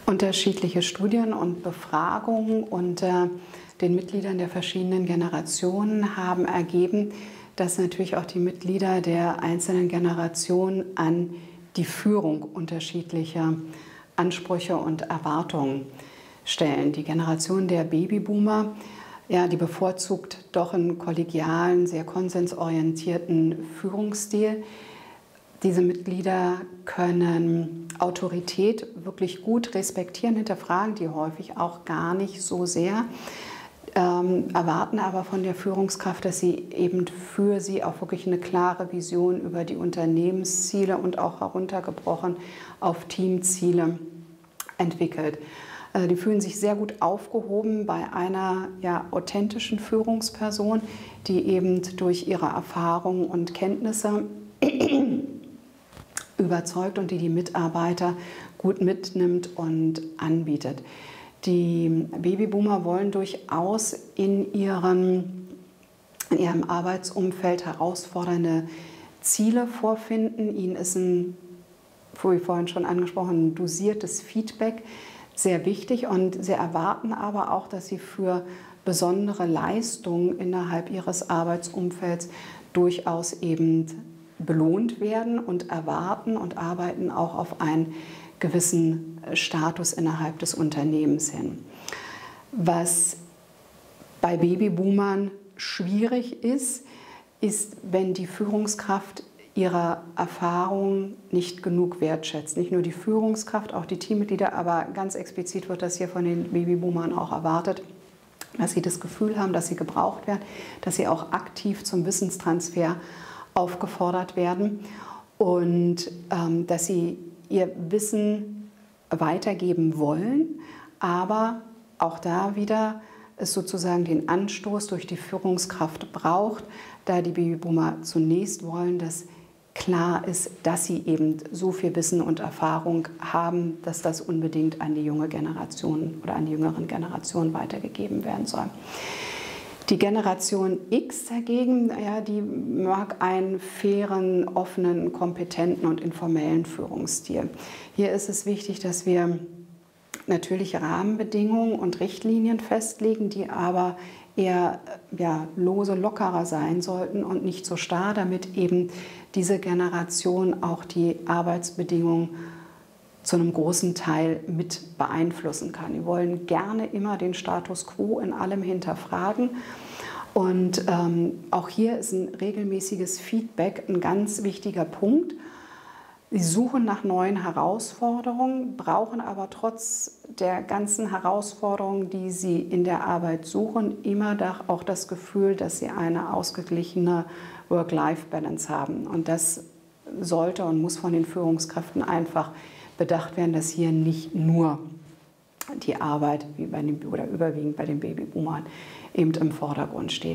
Unterschiedliche Studien und Befragungen unter den Mitgliedern der verschiedenen Generationen haben ergeben, dass natürlich auch die Mitglieder der einzelnen Generationen an die Führung unterschiedlicher Ansprüche und Erwartungen stellen. Die Generation der Babyboomer, ja, die bevorzugt doch einen kollegialen, sehr konsensorientierten Führungsstil. Diese Mitglieder können Autorität wirklich gut respektieren, hinterfragen die häufig auch gar nicht so sehr, erwarten aber von der Führungskraft, dass sie eben für sie auch wirklich eine klare Vision über die Unternehmensziele und auch heruntergebrochen auf Teamziele entwickelt. Also die fühlen sich sehr gut aufgehoben bei einer authentischen Führungsperson, die eben durch ihre Erfahrungen und Kenntnisse überzeugt und die Mitarbeiter gut mitnimmt und anbietet. Die Babyboomer wollen durchaus in ihrem Arbeitsumfeld herausfordernde Ziele vorfinden. Ihnen ist wie vorhin schon angesprochen, ein dosiertes Feedback sehr wichtig und sie erwarten aber auch, dass sie für besondere Leistungen innerhalb ihres Arbeitsumfelds durchaus eben belohnt werden und erwarten und arbeiten auch auf einen gewissen Status innerhalb des Unternehmens hin. Was bei Babyboomern schwierig ist, wenn die Führungskraft ihre Erfahrung nicht genug wertschätzt. Nicht nur die Führungskraft, auch die Teammitglieder, aber ganz explizit wird das hier von den Babyboomern auch erwartet, dass sie das Gefühl haben, dass sie gebraucht werden, dass sie auch aktiv zum Wissenstransfer aufgefordert werden und dass sie ihr Wissen weitergeben wollen, aber auch da wieder es sozusagen den Anstoß durch die Führungskraft braucht, da die Babyboomer zunächst wollen, dass klar ist, dass sie eben so viel Wissen und Erfahrung haben, dass das unbedingt an die junge Generation oder an die jüngeren Generationen weitergegeben werden soll. Die Generation X dagegen, ja, die mag einen fairen, offenen, kompetenten und informellen Führungsstil. Hier ist es wichtig, dass wir natürlich Rahmenbedingungen und Richtlinien festlegen, die aber eher lose, lockerer sein sollten und nicht so starr, damit eben diese Generation auch die Arbeitsbedingungen zu einem großen Teil mit beeinflussen kann. Die wollen gerne immer den Status quo in allem hinterfragen. Und auch hier ist ein regelmäßiges Feedback ein ganz wichtiger Punkt. Sie suchen nach neuen Herausforderungen, brauchen aber trotz der ganzen Herausforderungen, die sie in der Arbeit suchen, immer auch das Gefühl, dass sie eine ausgeglichene Work-Life-Balance haben. Und das sollte und muss von den Führungskräften einfach bedacht werden, dass hier nicht nur die Arbeit oder überwiegend bei den Babyboomern eben im Vordergrund steht.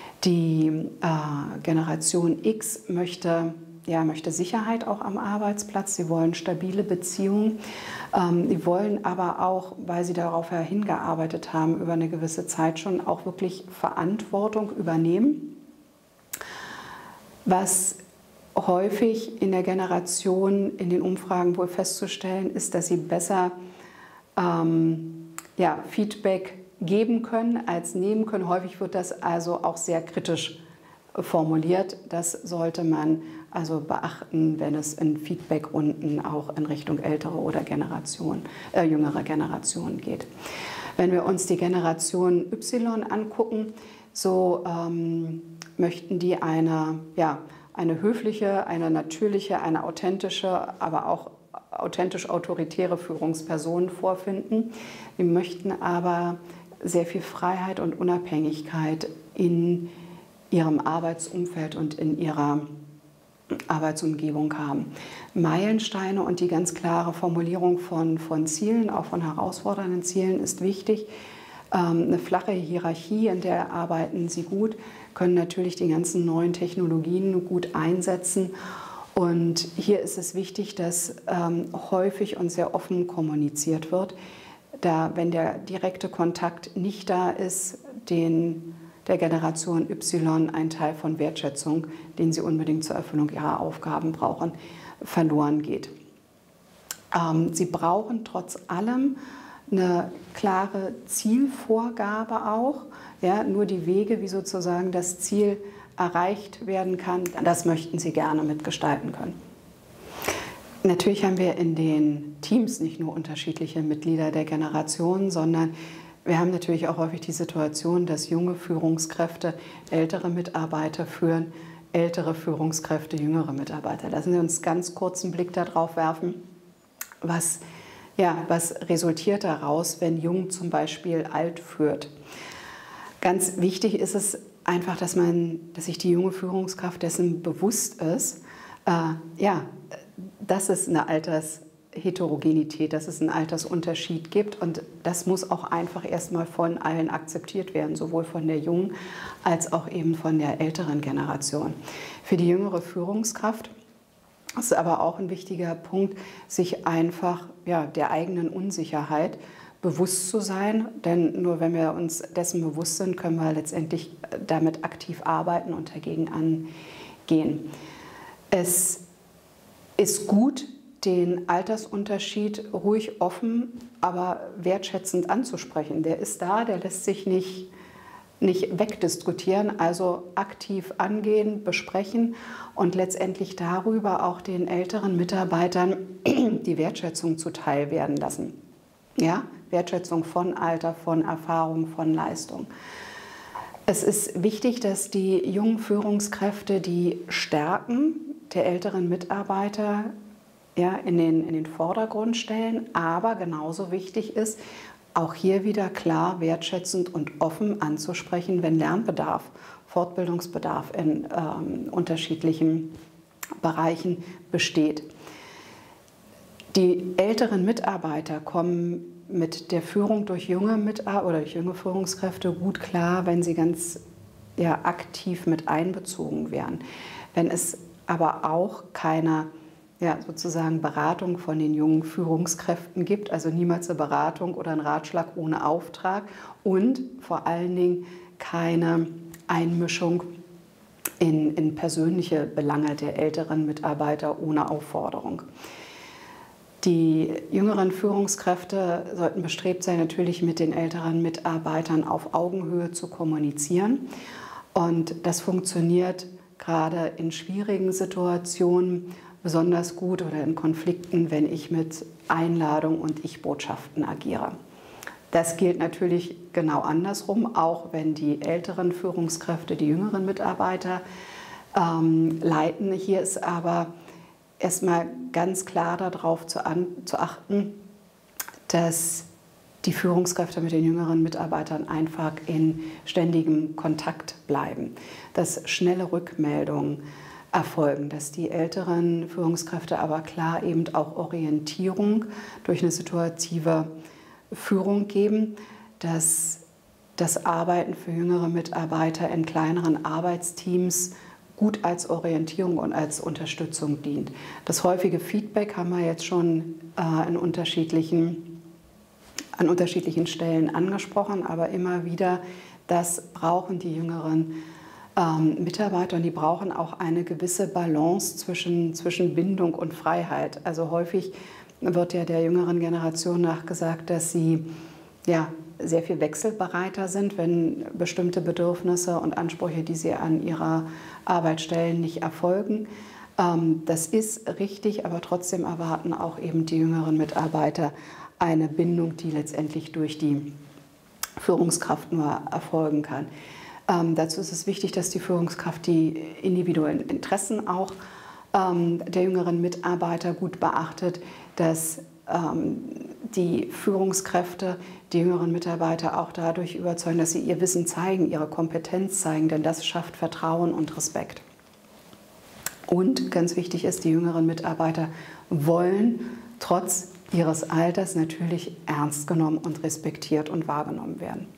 Die Generation X möchte Sicherheit auch am Arbeitsplatz. Sie wollen stabile Beziehungen. Sie wollen aber auch, weil sie darauf hingearbeitet haben, über eine gewisse Zeit schon auch wirklich Verantwortung übernehmen. Was häufig in der Generation in den Umfragen wohl festzustellen ist, dass sie besser Feedback geben können als nehmen können. Häufig wird das also auch sehr kritisch formuliert. Das sollte man also beachten, wenn es in Feedbackrunden auch in Richtung ältere oder jüngere Generationen geht. Wenn wir uns die Generation Y angucken, so möchten die eine höfliche, eine natürliche, eine authentische, aber auch authentisch-autoritäre Führungspersonen vorfinden. Wir möchten aber sehr viel Freiheit und Unabhängigkeit in ihrem Arbeitsumfeld und in ihrer Arbeitsumgebung haben. Meilensteine und die ganz klare Formulierung von Zielen, auch von herausfordernden Zielen, ist wichtig. Eine flache Hierarchie, in der arbeiten sie gut, können natürlich die ganzen neuen Technologien gut einsetzen. Und hier ist es wichtig, dass häufig und sehr offen kommuniziert wird, da wenn der direkte Kontakt nicht da ist, der Generation Y ein Teil von Wertschätzung, den sie unbedingt zur Erfüllung ihrer Aufgaben brauchen, verloren geht. Sie brauchen trotz allem eine klare Zielvorgabe auch. Ja, nur die Wege, wie sozusagen das Ziel erreicht werden kann, das möchten Sie gerne mitgestalten können. Natürlich haben wir in den Teams nicht nur unterschiedliche Mitglieder der Generation, sondern wir haben natürlich auch häufig die Situation, dass junge Führungskräfte ältere Mitarbeiter führen, ältere Führungskräfte jüngere Mitarbeiter. Lassen Sie uns ganz kurz einen Blick darauf werfen, was resultiert daraus, wenn jung zum Beispiel alt führt. Ganz wichtig ist es einfach, dass sich die junge Führungskraft dessen bewusst ist, dass es eine Altersheterogenität, dass es einen Altersunterschied gibt, und das muss auch einfach erstmal von allen akzeptiert werden, sowohl von der jungen als auch eben von der älteren Generation. Für die jüngere Führungskraft ist aber auch ein wichtiger Punkt, sich einfach der eigenen Unsicherheit bewusst zu sein, denn nur wenn wir uns dessen bewusst sind, können wir letztendlich damit aktiv arbeiten und dagegen angehen. Es ist gut, den Altersunterschied ruhig offen, aber wertschätzend anzusprechen. Der ist da, der lässt sich nicht wegdiskutieren, also aktiv angehen, besprechen und letztendlich darüber auch den älteren Mitarbeitern die Wertschätzung zuteil werden lassen. Ja? Wertschätzung von Alter, von Erfahrung, von Leistung. Es ist wichtig, dass die jungen Führungskräfte die Stärken der älteren Mitarbeiter in den Vordergrund stellen, aber genauso wichtig ist, auch hier wieder klar, wertschätzend und offen anzusprechen, wenn Lernbedarf, Fortbildungsbedarf in unterschiedlichen Bereichen besteht. Die älteren Mitarbeiter kommen mit der Führung durch junge Führungskräfte gut klar, wenn sie ganz aktiv mit einbezogen werden. Wenn es aber auch keine sozusagen Beratung von den jungen Führungskräften gibt, also niemals eine Beratung oder einen Ratschlag ohne Auftrag und vor allen Dingen keine Einmischung in persönliche Belange der älteren Mitarbeiter ohne Aufforderung. Die jüngeren Führungskräfte sollten bestrebt sein, natürlich mit den älteren Mitarbeitern auf Augenhöhe zu kommunizieren. Und das funktioniert gerade in schwierigen Situationen besonders gut oder in Konflikten, wenn ich mit Einladung und Ich-Botschaften agiere. Das gilt natürlich genau andersrum, auch wenn die älteren Führungskräfte die jüngeren Mitarbeiter leiten. Hier ist aber erstmal ganz klar darauf zu achten, dass die Führungskräfte mit den jüngeren Mitarbeitern einfach in ständigem Kontakt bleiben, dass schnelle Rückmeldungen erfolgen, dass die älteren Führungskräfte aber klar eben auch Orientierung durch eine situative Führung geben, dass das Arbeiten für jüngere Mitarbeiter in kleineren Arbeitsteams gut als Orientierung und als Unterstützung dient. Das häufige Feedback haben wir jetzt schon an unterschiedlichen Stellen angesprochen, aber immer wieder, das brauchen die jüngeren Mitarbeiter, und die brauchen auch eine gewisse Balance zwischen Bindung und Freiheit. Also häufig wird ja der jüngeren Generation nachgesagt, dass sie sehr viel wechselbereiter sind, wenn bestimmte Bedürfnisse und Ansprüche, die sie an ihrer Arbeit stellen, nicht erfolgen. Das ist richtig, aber trotzdem erwarten auch eben die jüngeren Mitarbeiter eine Bindung, die letztendlich durch die Führungskraft nur erfolgen kann. Dazu ist es wichtig, dass die Führungskraft die individuellen Interessen auch der jüngeren Mitarbeiter gut beachtet, dass die Führungskräfte die jüngeren Mitarbeiter auch dadurch überzeugen, dass sie ihr Wissen zeigen, ihre Kompetenz zeigen, denn das schafft Vertrauen und Respekt. Und ganz wichtig ist, die jüngeren Mitarbeiter wollen trotz ihres Alters natürlich ernst genommen und respektiert und wahrgenommen werden.